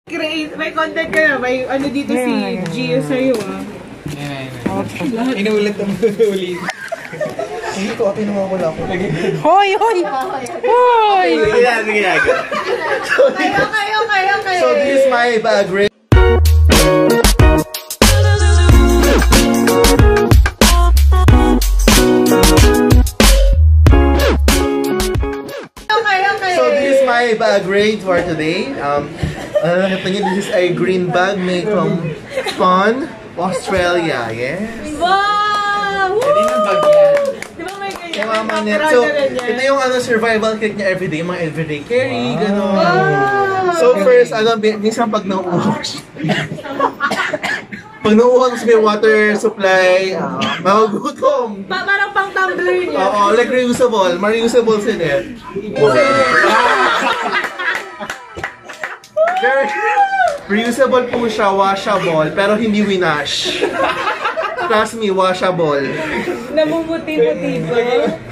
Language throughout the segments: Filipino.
May content ka na. May ano dito si Gio sa'yo ah. Inuulit ang ulit. Hindi ko, pinumawala ko. Hoy! Hoy! Hoy! Kayo. So this is my bag, right? So this is my bag raid for today. This is a green bag made from Spawn, Australia. Yes. Wow! Hindi na bag yan. Di ba may ganyan? So, ito yung survival kit niya everyday, mga everyday carry, gano'n. Wow! So first, minsan pag nauuhok pag nauuhok sa may water supply, magugutom. Parang pang tumbler niya. Oo, like reusable. Ma-reusable sila. Reusable po siya, washable, pero hindi winash. Trust me, washable. Namumuti-muti ba?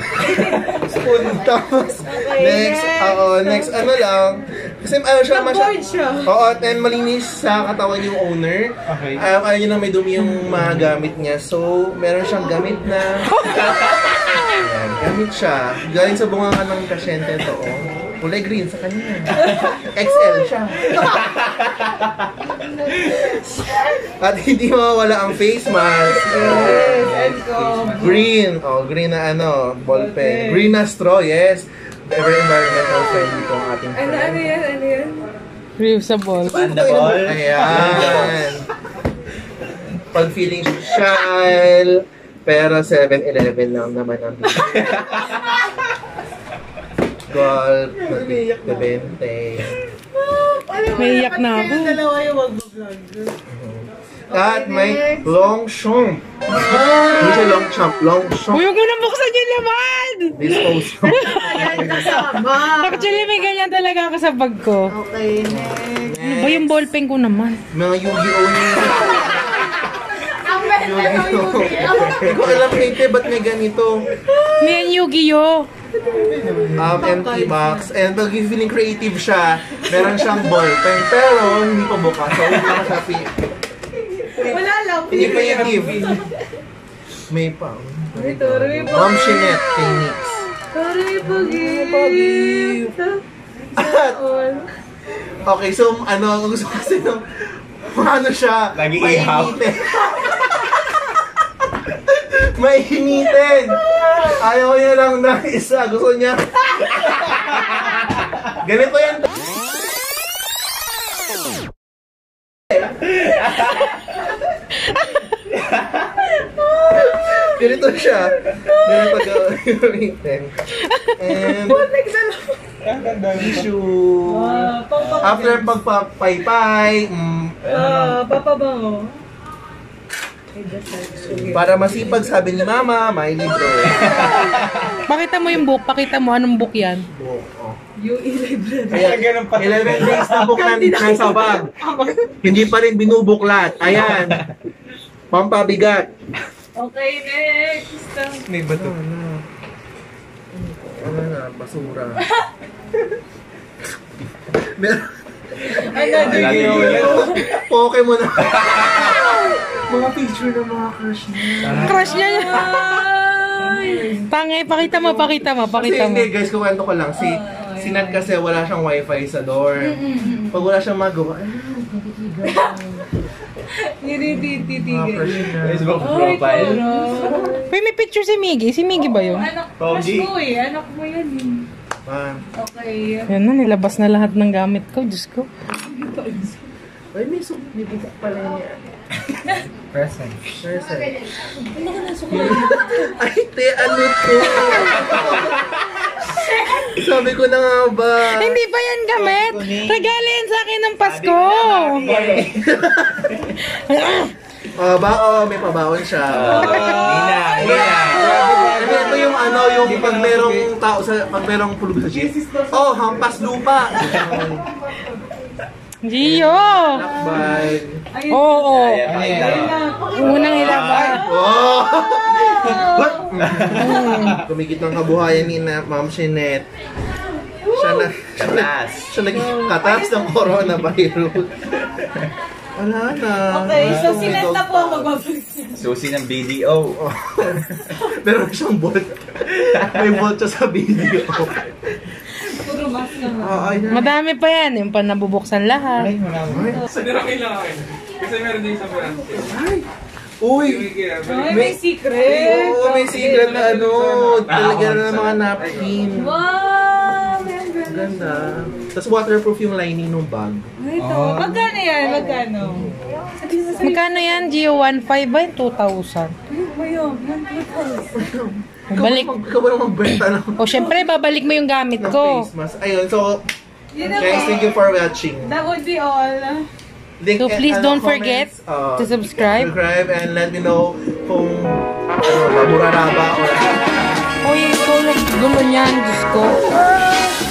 Tapos, next ano lang. Kasi Board siya. Oo, and malinis sa katawan yung owner. Okay. Ayaw niya na may dumi yung mga gamit niya. So, meron siyang gamit na... Ayan, gamit siya. Galing sa bunga ng kasyente to. Kulay green sa kanya. XL siya. At hindi mawawala ang face mask. Yes, Green. Green na ballpen. Green na straw, yes. Very environmental friendly po ang ating friend. Ano yan? Reusable. Expandable. Ayan. Pag feeling social, pero 7-Eleven lang naman ang golf, magbibente. May iyak na ako. Dalawa yung mag-vlog. At may long chomp. Hindi siya long chomp, long chomp. Huwag mo nang buksan yung laman! Disposal. Actually, may ganyan talaga ako sa bag ko. Okay, next. Ano ba yung ballpen ko naman? Mga Yu-Gi-Oh! Ang benta ng Yu-Gi-Oh! Hindi ko alam ba't may ganito. May Yu-Gi-Oh! Empty box. And pag feeling creative siya, meron siyang ballpen. Pero hindi pa bukas. So, hindi pa siya Wala lang. hindi pa yung give. May pa. Mom Shinette Techniques. Sorry, pag-give. Okay, so gusto ko kasi siya, lagi ihaw. Mainitin. Ayaw niya lang na isa. Gusto niya. Ganito yan. Ganito siya. Ganito gawin. And tissue. After pagpapaypay, papabango. para masipag, sabi ni Mama, may libro. Pakita mo yung book. Pakita mo anong book yan. Yung e-library. Kaya 11 days na book nasa bag. Hindi pa rin binubuklat. Ayan. Pampabigat. Okay, next. May bato. Ano na, basura. Pokemon na. Mga picture ng mga crush niya. Crush niya yun. Tangay, pakita mo. Kasi hindi guys, kuwento ko lang. Si Nat kasi wala siyang wifi sa door. Pag wala siyang magawa, Nirititigil. Facebook profile. Uy, may picture si Miggy. Si Miggy ba yun? Anak mo Anak mo yan Okay. Yan na, nilabas na lahat ng gamit ko. Diyos ko. ay, may bibigak pala niya. Present. Ano ka na sukulay? Ay, te, ano to? Sabi ko na nga ba? Hindi pa yan gamit. Regalin sa akin ng Pasko. May pabaon siya. Nina. Ito yung yung pag merong tao pag merong pulog sa jeep. Hampas lupa. Gio. Lakbay. Oo. Unang ilabay. Kumikit ng kabuhayan ni Ma'am Shinette. Siya naging-katas ng coronavirus. Wala na. Okay, so sinenta po ang magbabalik. Susi ng BDO. Meron siyang bolt. May bolt siya sa video. Puro mask naman. Madami pa yan. Yung pa nabubuksan lahat. Sa nila kailangan. Kasi meron din sa brand. Uy! May secret. Oo, may secret na ano. Talaga na mga napkin. Wow! Ganda. Tapos waterproof yung lining ng bag. Ito. Magkano yan? Magkano? Magkano yan? Gio 1.5 ba yung 2,000? Mayo. Balik. Ikaw ba naman magbenta ng O syempre, babalik mo yung gamit ko. face mask? Ayun, so, Yun na guys, po. thank you for watching. That would be all. Link, So please don't forget to subscribe. Subscribe and let me know kung mura na ba or Uy, ito, gulo niyan, Diyos ko.